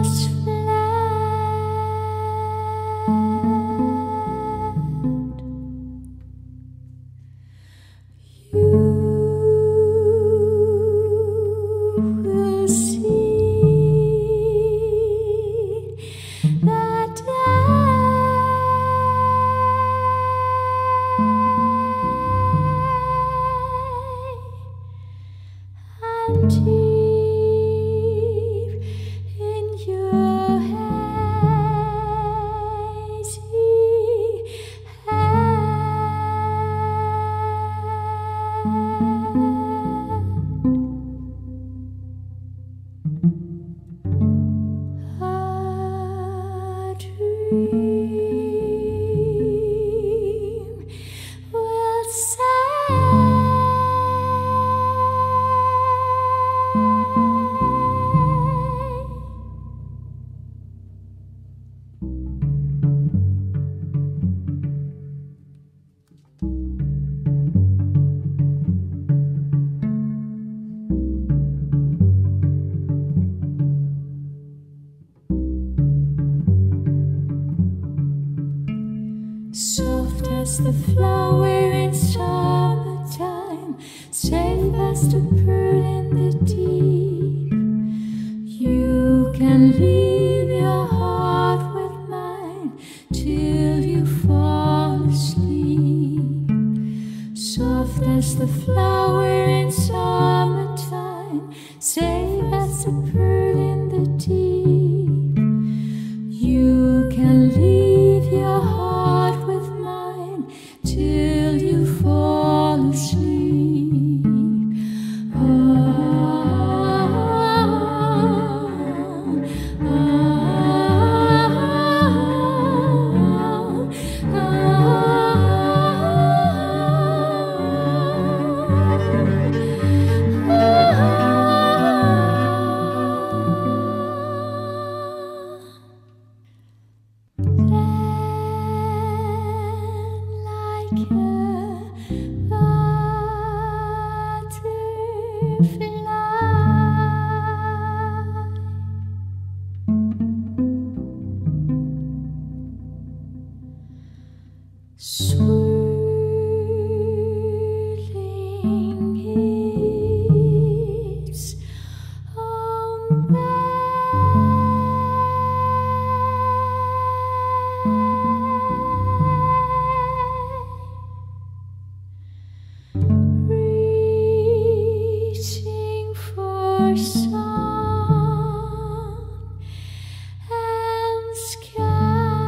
Soft as the flower in summertime, safe as the pearl in the deep. You can leave your heart with mine till you fall asleep. Soft as the flower in summertime, safe as the pearl in the deep. You can leave your heart with mine till you fall asleep. Swirling its own way, reaching for sun and sky.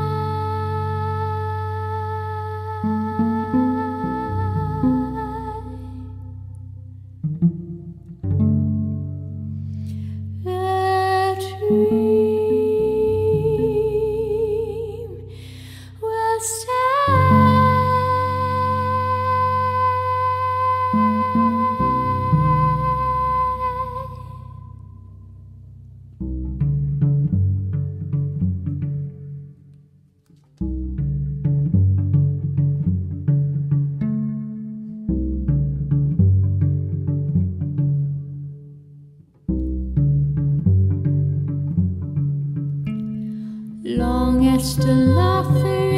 The dream will long as the laughter